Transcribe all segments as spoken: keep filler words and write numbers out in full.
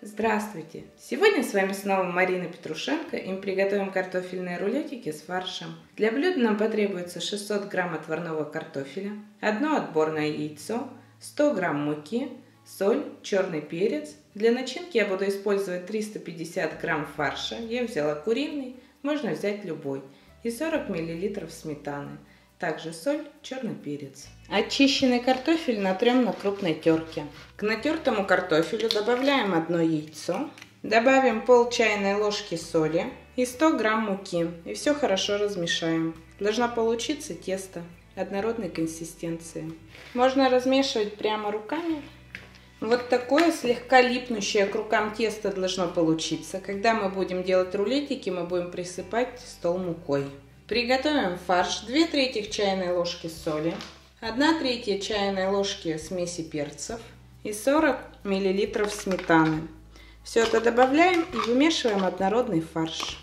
Здравствуйте! Сегодня с вами снова Марина Петрушенко, и мы приготовим картофельные рулетики с фаршем. Для блюда нам потребуется шестьсот грамм отварного картофеля, одно отборное яйцо, сто грамм муки, соль, черный перец. Для начинки я буду использовать триста пятьдесят грамм фарша, я взяла куриный, можно взять любой, и сорок миллилитров сметаны. Также соль, черный перец. Очищенный картофель натрем на крупной терке. К натертому картофелю добавляем одно яйцо, добавим пол чайной ложки соли и сто грамм муки. И все хорошо размешаем. Должна получиться тесто однородной консистенции. Можно размешивать прямо руками. Вот такое слегка липнущее к рукам тесто должно получиться. Когда мы будем делать рулетики, мы будем присыпать стол мукой. Приготовим фарш: две трети чайной ложки соли, одна третья чайной ложки смеси перцев и сорок миллилитров сметаны. Все это добавляем и вымешиваем однородный фарш.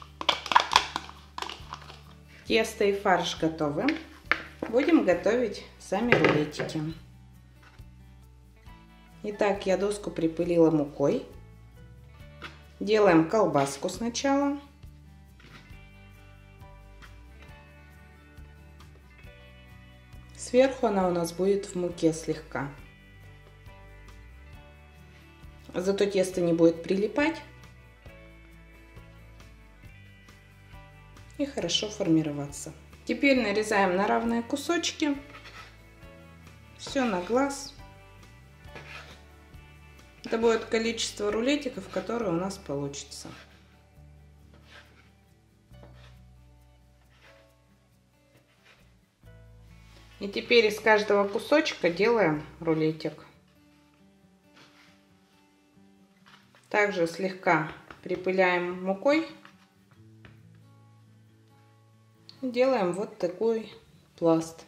Тесто и фарш готовы. Будем готовить сами рулетики. Итак, я доску припылила мукой. Делаем колбаску сначала. Сверху она у нас будет в муке слегка. Зато тесто не будет прилипать и хорошо формироваться. Теперь нарезаем на равные кусочки. Все на глаз. Это будет количество рулетиков, которые у нас получится. И теперь из каждого кусочка делаем рулетик. Также слегка припыляем мукой. И делаем вот такой пласт.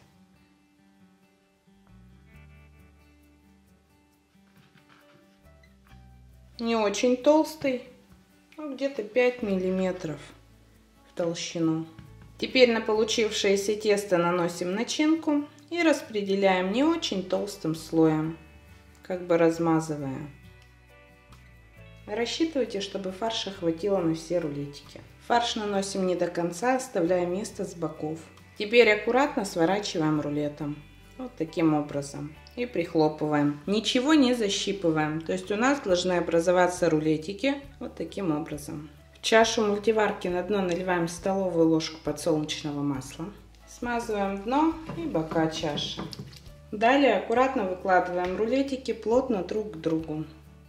Не очень толстый, ну, где-то пять миллиметров в толщину. Теперь на получившееся тесто наносим начинку и распределяем не очень толстым слоем, как бы размазывая. Рассчитывайте, чтобы фарша хватило на все рулетики. Фарш наносим не до конца, оставляя место с боков. Теперь аккуратно сворачиваем рулетом, вот таким образом, и прихлопываем. Ничего не защипываем, то есть у нас должны образоваться рулетики вот таким образом. В чашу мультиварки на дно наливаем столовую ложку подсолнечного масла. Смазываем дно и бока чаши. Далее аккуратно выкладываем рулетики плотно друг к другу.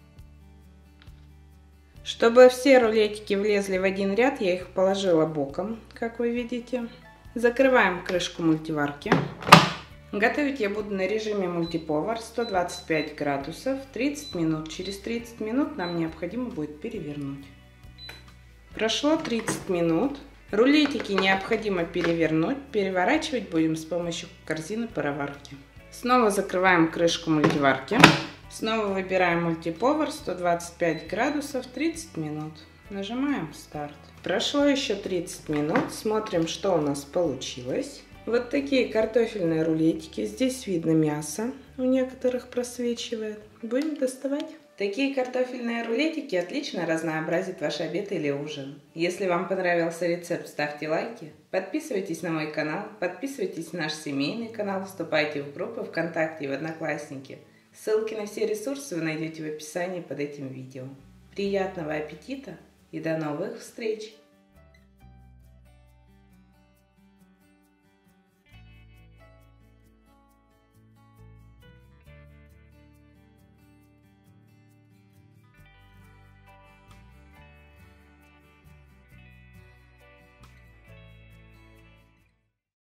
Чтобы все рулетики влезли в один ряд, я их положила боком, как вы видите. Закрываем крышку мультиварки. Готовить я буду на режиме мультиповар сто двадцать пять градусов тридцать минут. Через тридцать минут нам необходимо будет перевернуть. Прошло тридцать минут. Рулетики необходимо перевернуть. Переворачивать будем с помощью корзины пароварки. Снова закрываем крышку мультиварки. Снова выбираем мультиповар сто двадцать пять градусов тридцать минут. Нажимаем старт. Прошло еще тридцать минут. Смотрим, что у нас получилось. Вот такие картофельные рулетики. Здесь видно мясо. У некоторых просвечивает. Будем доставать. Такие картофельные рулетики отлично разнообразят ваш обед или ужин. Если вам понравился рецепт, ставьте лайки, подписывайтесь на мой канал, подписывайтесь на наш семейный канал, вступайте в группы ВКонтакте и в Одноклассники. Ссылки на все ресурсы вы найдете в описании под этим видео. Приятного аппетита и до новых встреч!